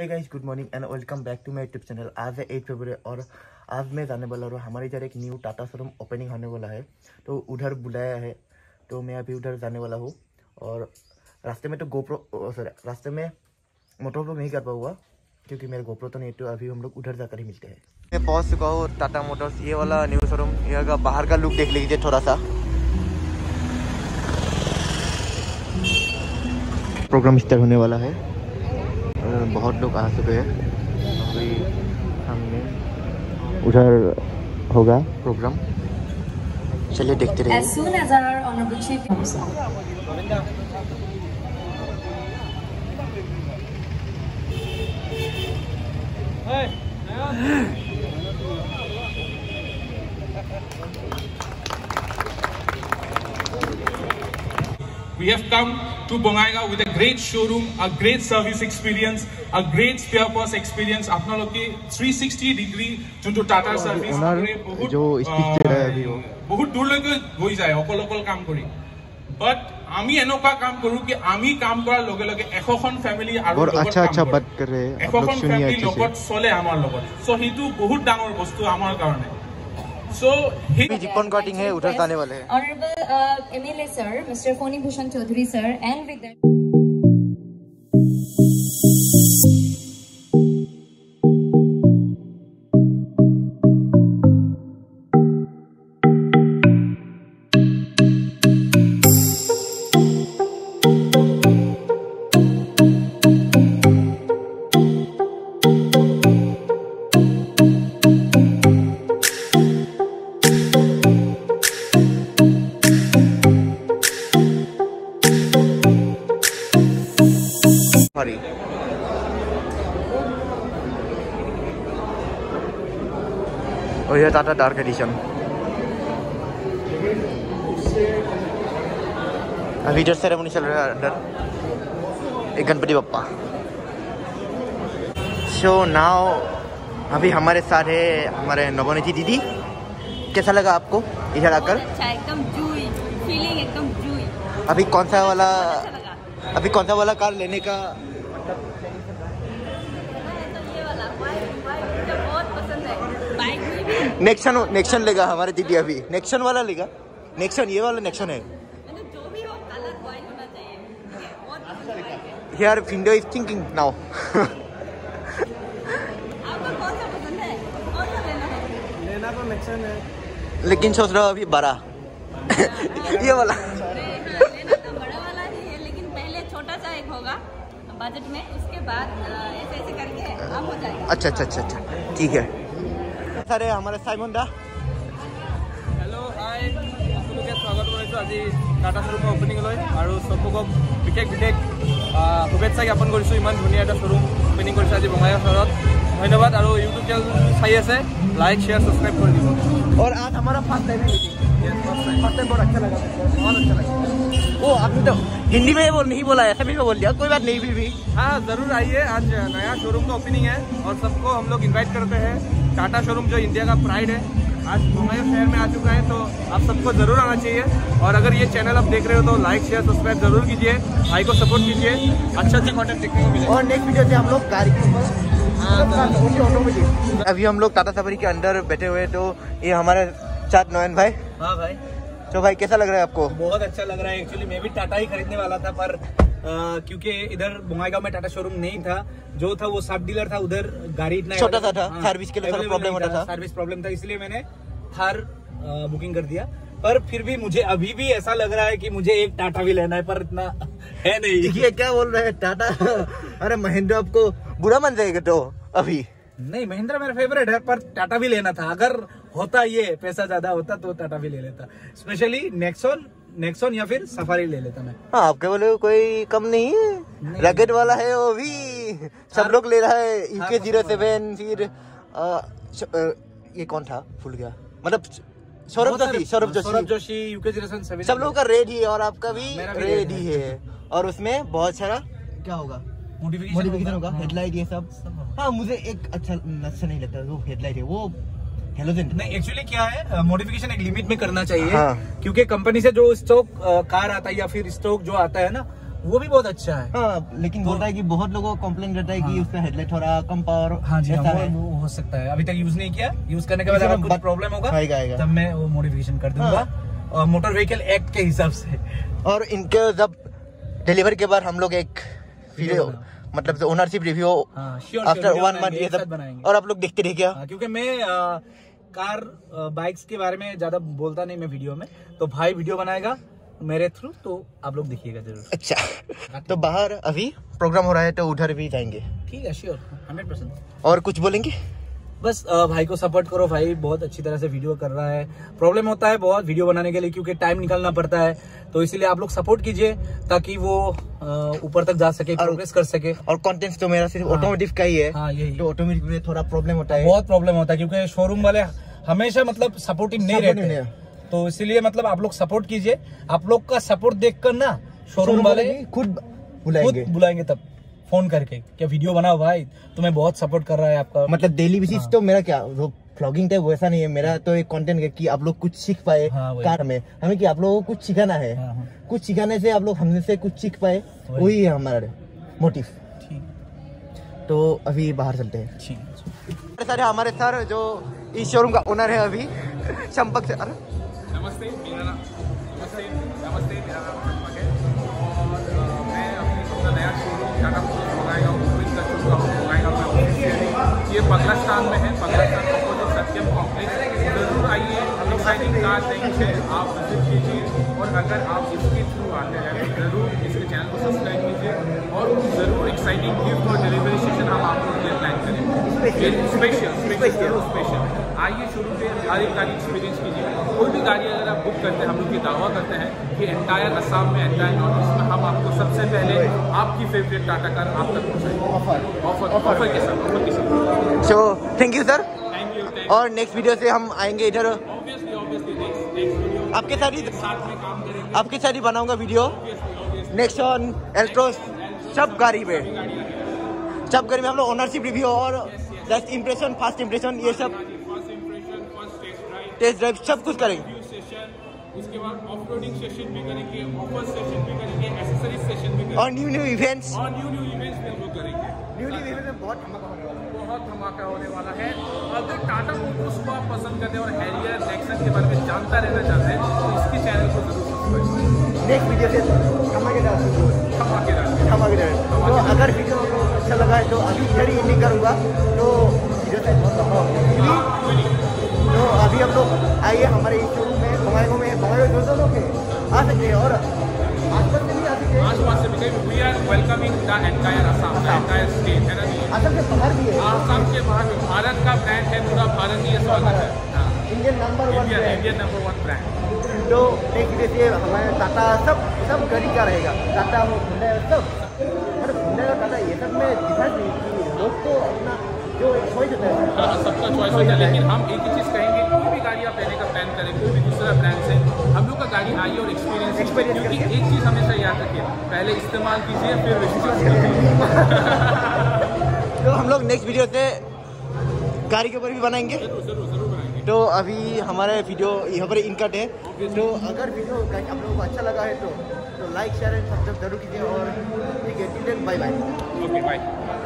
Hey guys, good morning and welcome back to my YouTube channel. आज है 8 फरवरी और आज मैं जाने वाला हूँ हमारे इधर एक न्यू टाटा शोरूम ओपनिंग होने वाला है, तो उधर बुलाया है, तो मैं अभी उधर जाने वाला हूँ। और रास्ते में तो रास्ते में मोटर ब्लॉग नहीं कर पाऊँगा क्योंकि मेरे गोप्रो तो नहीं, तो अभी हम लोग उधर जाकर ही मिलते हैं। मैं पहुँच चुका हूँ टाटा मोटर्स, ये वाला न्यू शोरूम। यहाँ का बाहर का लुक देख लीजिए थोड़ा सा। प्रोग्राम स्टार्ट होने वाला है, बहुत लोग आ चुके हैं। अभी हमने उधर होगा प्रोग्राम, चलिए देखते रहिए। As soon as our honorable chief comes on. We have come to Bongaigaon with a great showroom, a great service experience, a great spare parts experience. आपनलोके 360 डिग्री जो टाटा सर्विस जो बहुत दूर लगे হৈ যায় অকল কাম কৰি। বাট আমি এনেকুৱা কাম কৰো কি আমি কাম কৰাৰ লগে লগে এখন ফ্যামিলি আৰু अच्छा बात कर रहे हैं आप लोग, सुनिए अच्छे से। লগত চলে আমাৰ লগত, সো হিটো বহুত ডাঙৰ বস্তু আমাৰ কাৰণে। So रिबन कटिंग है, उधर जाने वाले हैं। Honorable MLA sir, Mr. Foni Bhushan Chaudhary sir, and with that. और यह टाटा डार्क एडिशन। अभी इधर सेरेमनी चल रहा है अंदर, एक गणपति बप्पा। सो नाउ अभी हमारे साथ है हमारे नवनीति दीदी। कैसा लगा आपको इधर आकर? अच्छा, एकदम जूई फीलिंग, एकदम जूई। अभी कौन सा वाला कार लेने का? नेक्सन लेगा हमारे दीदी। अभी नेक्सन वाला लेगा, नेक्सन, ये वाला नेक्सन है। जो भी हो कलर व्हाइट होना चाहिए। Here window is thinking now. आपको कौन सा पसंद है? कौन सा लेना तो नेक्सन है, लेकिन सोच रहा हूँ अभी बड़ा ये वाला। लेना तो बड़ा वाला ही है, लेकिन पहले छोटा सा एक होगा बजट में, उसके बाद ऐसे करके अब हो जाएगा। अच्छा, ठीक है। सर हमारे साइमन दा। हेलो हाय, आपलोকে স্বাগত কৰিছো আজি টাটা শ্বৰুমৰ ওপেনিংলৈ, আৰু সবকক বিশেষ শুভেচ্ছা জ্ঞাপন কৰিছো। ইমান ধুনীয়া এটা শ্বৰুম ওপেনিং কৰিছে আজি বঙাইগাঁও চহৰত। ধন্যবাদ, আৰু ইউটিউব চেনেল চাই আছে, লাইক शेयर सब्सक्राइब कर दीजिए। और आज हमारा फर्स्ट टाइम है, फर्स्ट टाइम बहुत अच्छा लगा, बहुत अच्छा लगा। ओ आपने तो हिंदी में नहीं बोला, ऐसा भी बोल दिया, कोई बात नहीं। भी हाँ जरूर आइए, आज नया शोरूम का ओपनिंग है और सबको हम लोग इन्वाइट करते हैं। टाटा शोरूम जो इंडिया का प्राइड है आज बंगाइगांव शहर में आ चुका है, तो आप सबको जरूर आना चाहिए। और अगर ये चैनल आप देख रहे हो तो लाइक शेयर सब्सक्राइब जरूर कीजिए, भाई को सपोर्ट कीजिए, अच्छा कंटेंट देखने को मिलेगा। और नेक्स्ट वीडियो से हम लोग गाड़ी के ऊपर। अभी हम लोग टाटा सफारी के अंदर बैठे हुए, तो ये हमारे साथ नयन भाई। हाँ भाई, तो भाई कैसा लग रहा है आपको? बहुत अच्छा लग रहा है। एक्चुअली मैं भी टाटा ही खरीदने वाला था, पर क्योंकि इधर बंगाईगांव में टाटा शोरूम नहीं था, जो था वो सब डीलर था, उधर गाड़ी इतना छोटा सा था, सर्विस के लिए थोड़ा प्रॉब्लम होता था, सर्विस प्रॉब्लम था, इसलिए मैंने थार बुकिंग कर दिया। पर फिर भी मुझे अभी भी ऐसा लग रहा है कि मुझे एक टाटा भी लेना है, पर इतना है नहीं। ये क्या बोल रहे हैं टाटा? अरे महिंद्रा आपको बुरा मान जाएगा तो अभी नहीं, महिंद्रा मेरा फेवरेट है, पर टाटा भी लेना था। अगर होता ये पैसा ज्यादा होता तो टाटा भी ले लेता, स्पेशली नेक्सॉन या फिर सफारी ले लेता मैं। हाँ, आपके बोले कोई कम नहीं है, रैकेट वाला है वो भी, सब लोग ले रहा है। UK07, फिर ये कौन था, भूल गया, मतलब सौरभ जोशी UK07, सब लोगों का रेड ही है और आपका भी रेड ही है। और उसमें बहुत सारा क्या होगा, मॉडिफिकेशन होगा, हेडलाइट ये सब। हाँ, मुझे एक अच्छा नहीं लगता वो हेडलाइट है, वो हेलोजन नहीं। एक्चुअली क्या है, मॉडिफिकेशन एक लिमिट में करना चाहिए। हाँ। क्योंकि कंपनी से जो स्टॉक कार आता है या फिर स्टॉक जो आता है ना, वो भी बहुत अच्छा है। हाँ, लेकिन बोल रहा है कि बहुत लोगों को कंप्लेंट रहता है कि उसका हेडलाइट थोड़ा कम पावर। हाँ जी, ऐसा है। वो हो सकता है। अभी तक यूज नहीं किया, यूज करने के बाद अगर कुछ प्रॉब्लम होगा आएगा। तब मैं वो मॉडिफिकेशन कर दूंगा मोटर व्हीकल एक्ट के हिसाब से। और इनके जब डिलीवर के बाद हम लोग एक वीडियो मतलब ओनरशिप रिव्यू आफ्टर 1 मंथ ये सब बनाएंगे। और आप लोग देखते रहिए क्या। क्योंकि मैं कार बाइक्स के बारे में ज्यादा बोलता नहीं मैं वीडियो में, तो भाई वीडियो बनाएगा मेरे थ्रू, तो आप लोग देखिएगा जरूर। अच्छा, तो बाहर अभी प्रोग्राम हो रहा है तो उधर भी जाएंगे। ठीक है, श्योर, 100%। और कुछ बोलेंगे? बस भाई को सपोर्ट करो, भाई बहुत अच्छी तरह से वीडियो कर रहा है। प्रॉब्लम होता है बहुत वीडियो बनाने के लिए क्योंकि टाइम निकालना पड़ता है, तो इसीलिए आप लोग सपोर्ट कीजिए ताकि वो ऊपर तक जा सके, प्रोग्रेस कर सके। और कंटेंट तो मेरा सिर्फ ऑटोमोटिव का ही है। हाँ, यही तो ऑटोमोटिव में थोड़ा प्रॉब्लम होता है, बहुत प्रॉब्लम होता है क्योंकि शोरूम वाले हमेशा मतलब सपोर्टिव नहीं रहते हैं। तो इसीलिए मतलब आप लोग सपोर्ट कीजिए। आप लोग का सपोर्ट देखकर ना शोरूम वाले खुद बुलाएंगे तब फोन करके, क्या वीडियो बनाओ भाई, तुम्हें बहुत सपोर्ट कर रहा है आपका। मतलब डेली बेसिस तो मेरा क्या जो व्लॉगिंग टाइप वैसा नहीं है मेरा, तो एक कंटेंट है कि आप लोग कुछ सीख पाए कार में, हमें कि आप लोगों को कुछ सिखाना है। कुछ सिखाने से आप लोग हमने से कुछ सीख पाए, वही है हमारा मोटिव। तो अभी बाहर चलते हैं। सर हमारे सर जो इस शोरूम का ओनर है अभी चंपक से। नमस्ते, मेरा नाम चंपक है और मैं अपना नया शोरूम टाटा मोटर्स मंगाएगा ओपनिंग कर चुका हूँ। ये पगलास्थान में है, पगलास्थान को जो सत्यम कॉम्प्लेक्स, जरूर आइए, एक्साइटिंग कार देंगे, आप विजिट कीजिए। और अगर आप इसके थ्रू आते हैं तो जरूर इसके चैनल को सब्सक्राइब कीजिए और जरूर एक्साइटिंग गिफ्ट और डिलीवरी सेशन हम आपको लिए प्लान करेंगे। स्पेशल आइए शुरू से हर एक गाड़ी एक्सपीरियंस कीजिए। कोई भी गाड़ी अगर आप बुक करते हैं, हम लोग ये दावा करते हैं कि एंटायर असम में, एंटायर नॉर्थ ईस्ट में हम आपको सबसे पहले आपकी फेवरेट टाटा कार आप तक पहुँचाएंगे ऑफर के साथ। So thank you sir. Thank you. और नेक्स्ट वीडियो से हम आएंगे इधर, ऑब्वियसली नेक्स्ट वीडियो आपके साथ ही काम करेंगे, आपके साथ ही बनाऊंगा वीडियो। नेक्स्ट ऑन एल्ट्रोस सब गाड़ी में हम लोग ओनरशिप रिव्यू और फर्स्ट इम्प्रेशन ये सब टेस्ट ड्राइव सब कुछ करेंगे। उसके बाद ऑफ-रोडिंग सेशन भी करेंगे, ऑफर सेशन भी करेंगे, एक्सेसरीज सेशन भी करेंगे और न्यू इवेंट्स भी हम लोग करेंगे। न्यू इवेंट में बहुत धमाका होने वाला है। अगर टाटा मोटर्स को आप पसंद करते हैं और हैरियर नेक्सन के बारे में जानता रहना चाहते हैं तो इसके चैनल को जरूर सब्सक्राइब करें। नेक्स्ट वीडियो से धमाकेदार। तो अगर वीडियो अच्छा लगा है तो अभी इधर ही एंडिंग करूँगा, तो वीडियो से बहुत लंबा होगा। तो अभी हम लोग आइए हमारे इस शोरूम में बंगाई जो लोग आ सकते हैं और आसपास से भी आ सकते हैं। आसपास से भी we are welcoming the entire Assam, the entire state, है ना जी। असम के बाहर भी है, आसाम के बाहर में भारत का ब्रांड है, पूरा भारत ही स्वागत है। Indian number 1 brand. तो नेक्स्ट देखिए हमारे टाटा सब गाड़ी का रहेगा, टाटा हो हुंडई सब, अरे हुंडई और टाटा ये सब में डिफरेंस नहीं कि लोग तो अपना जो चॉइस होता है। हाँ, सबका चॉइस होता है, लेकिन हम एक ही चीज़ कहेंगे, कोई भी गाड़ी आप लेने का प्लान करें, कोई भी दूसरा ब्रांड से, हम लोग का गाड़ी आइए और एक्सपीरियंस क्योंकि एक चीज़ हमेशा याद रखिए, पहले इस्तेमाल कीजिए फिर विश्वास कीजिए। तो हम लोग नेक्स्ट वीडियो से गाड़ी के ऊपर भी बनाएंगे। जरूर बनाएंगे। तो अभी हमारा वीडियो यहाँ पर इनकट है, तो अगर वीडियो आप लोगों को अच्छा लगा है तो लाइक शेयर एंड सब्सक्राइब जरूर कीजिए और ठीक है, बाय बाय। Okay, bye.